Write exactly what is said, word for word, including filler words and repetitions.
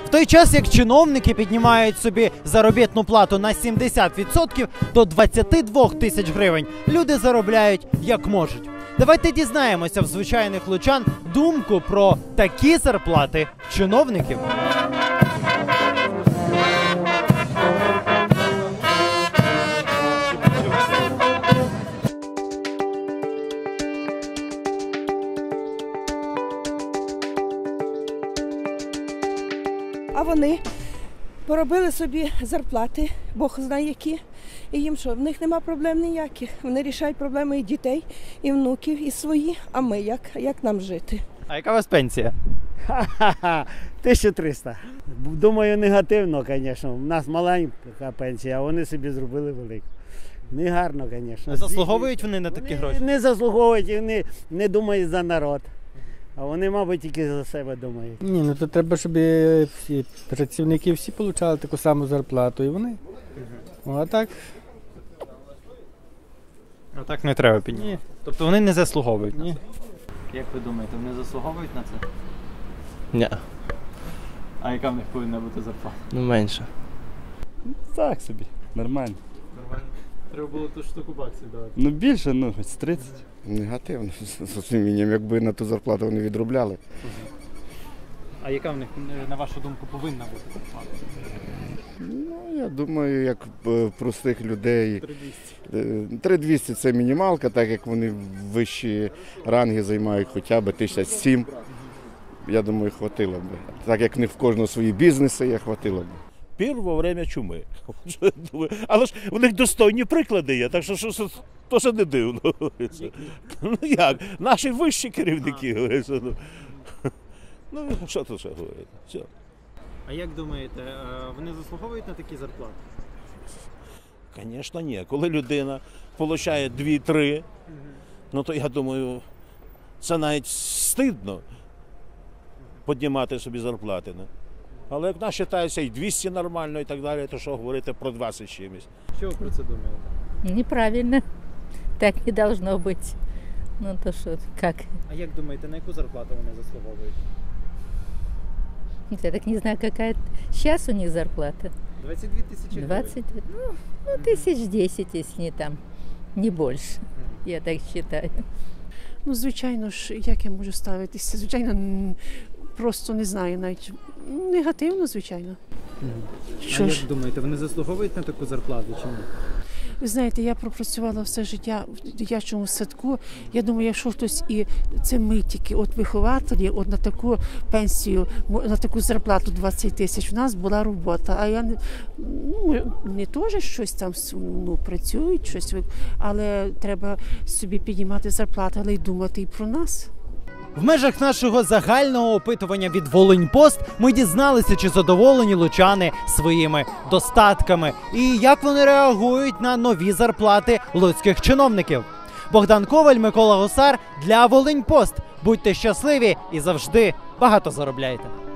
В той час, як чиновники піднімають собі заробітну плату на сімдесят відсотків до двадцяти двох тисяч гривень, люди заробляють як можуть. Давайте дізнаємося в звичайних лучан думку про такі зарплати чиновників. А вони поробили собі зарплати, Бог знає які, і їм що, в них нема проблем ніяких. Вони рішають проблеми і дітей, і внуків, і свої, а ми як, як нам жити? А яка у вас пенсія? Ха-ха-ха, тисяча триста. Думаю, негативно, звісно. У нас маленька пенсія, а вони собі зробили велику. Не гарно, звісно. Заслуговують вони на такі вони гроші? Не заслуговують, вони не думають за народ. А вони, мабуть, тільки за себе думають. Ні, ну то треба, щоб всі працівники всі отримали таку саму зарплату, і вони. Угу. А так? А так не треба підняти? Ні. Тобто вони не заслуговують? Ні. Як ви думаєте, вони заслуговують на це? Ні. А яка в них повинна бути зарплата? Ну менше. Так собі, нормально. Нормально. Треба було ту штуку баксів давати. Ну більше, ну, хоч тридцять. Негативно, з розумінням, якби на ту зарплату вони відробляли. А яка в них, на вашу думку, повинна бути зарплата? Ну, я думаю, як е, простих людей. три двісті. Е, три двісті – це мінімалка, так як вони вищі ранги займають хоча б тисяча сім. Я думаю, хватило б. Так як не в кожного свої бізнеси є, хватило б. Пір во время чуми. Але ж у них достойні приклади є, так що, що, що то що не дивно. Ну як, наші вищі керівники. Ну, ну що тут ще говорити? Все. А як думаєте, вони заслуговують на такі зарплати? Звісно, ні. Коли людина отримує дві-три, ну то я думаю, це навіть стидно піднімати собі зарплати. Не? Але як нас вважається і двісті нормально і так далі, то що говорити про двадцять чимось. Що ви про це думаєте? Неправильно. Так не должно быть. Ну то что, как? А як думаєте, на яку зарплату вони заслуговують? Я так не знаю, какая сейчас у них зарплата. двадцять дві тисячі гривень? двадцать, ну, ну тысяч десять, если не там, не больше. Я так считаю. Ну, звичайно ж, як я можу ставитися? Звичайно, просто не знаю навіть. Негативно, звичайно. Що а ж? Як думаєте, вони заслуговують на таку зарплату чи ні? Ви знаєте, я пропрацювала все життя в дитячому садку. Я думаю, якщо хтось і це ми тільки от вихователі, от на таку пенсію, на таку зарплату двадцять тисяч, у нас була робота. А я не, ну, не теж щось там ну, працюють, щось, але треба собі піднімати зарплату, але й думати і про нас. В межах нашого загального опитування від Волиньпост ми дізналися, чи задоволені лучани своїми достатками і як вони реагують на нові зарплати луцьких чиновників. Богдан Коваль, Микола Гусар для Волиньпост. Будьте щасливі і завжди багато заробляйте.